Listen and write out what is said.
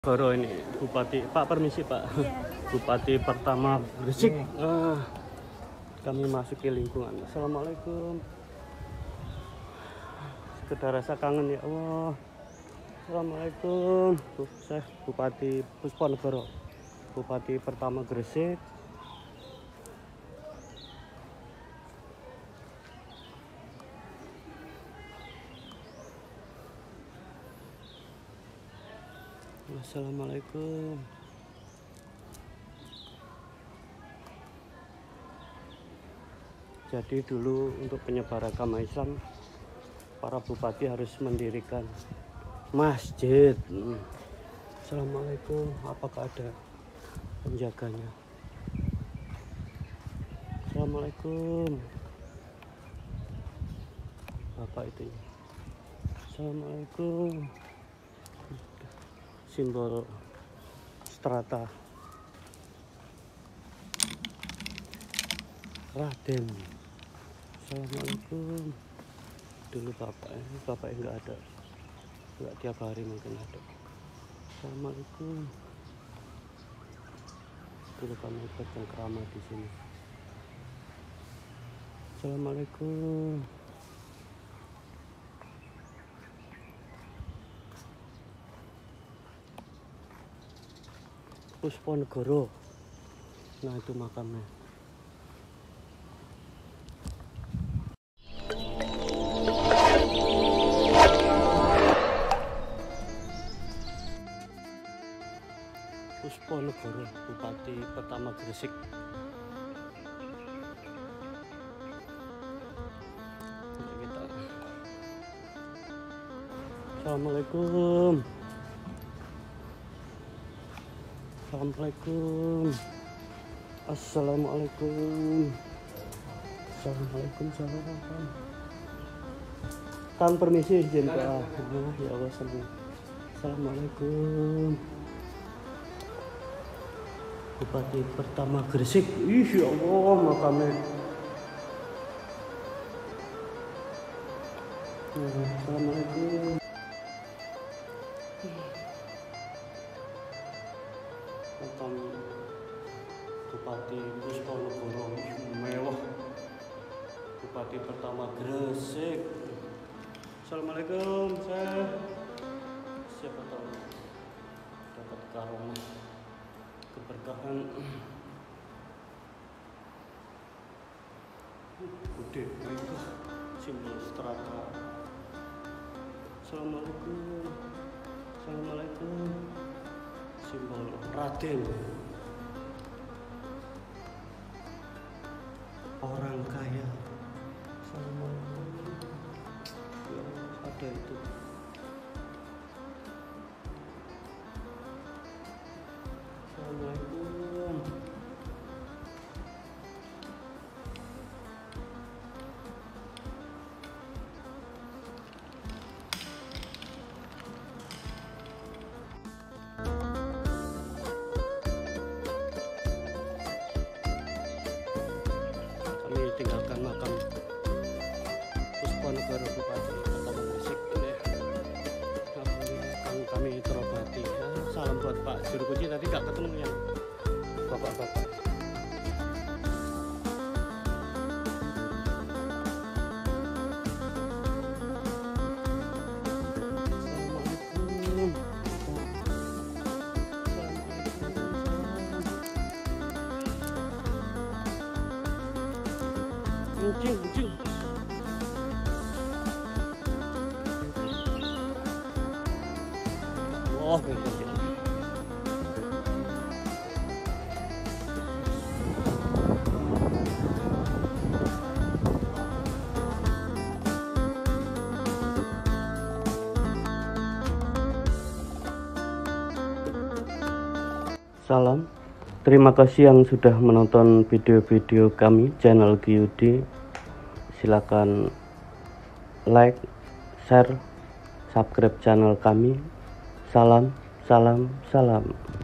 Baru ini Bupati, Pak permisi Pak. Iya. Bupati pertama Gresik. Kami masuki lingkungan. Assalamualaikum. Sekedar rasa kangen ya Allah. Assalamualaikum. Saya Bupati Pusponegoro, Bupati pertama Gresik. Assalamualaikum. Jadi dulu untuk penyebar agama Islam, para bupati harus mendirikan masjid. Assalamualaikum. Apakah ada penjaganya? Assalamualaikum. Bapak itu. Assalamualaikum. Simbol strata Raden. Assalamualaikum. Dulu bapaknya nggak ada, nggak tiap hari mungkin ada. Assalamualaikum. Dulu kami bercengkrama di sini. Assalamualaikum. Pusponegoro. Nah itu makamnya. Pusponegoro, Bupati pertama Gresik. Kita. Assalamualaikum. Assalamualaikum. Assalamualaikum. Assalamualaikum. Assalamualaikum. Kang permisi izin Pak. Ya Allah. Assalamualaikum. Bupati pertama Gresik. Ih ya Allah makamnya. Assalamualaikum. Makam Bupati Pusponegoro mewah. Bupati pertama Gresik. Assalamualaikum. Siapa tahu dapat karomah keberkahan. Gede itu simbol strata. Assalamualaikum. Assalamualaikum. Simbol Raden. Orang kaya. Assalamualaikum. Ya, ada itu. Assalamualaikum. Kami tinggalkan makam Pusponegoro Bupati pertama Gresik ini. Kami terobati. Salam buat Pak Juru Kunci, tadi nggak ketemu yang bapak-bapak. Assalamualaikum. Kucing. Oh, salam. Terima kasih yang sudah menonton video-video kami channel GUD. Silakan like, share, subscribe channel kami. Salam.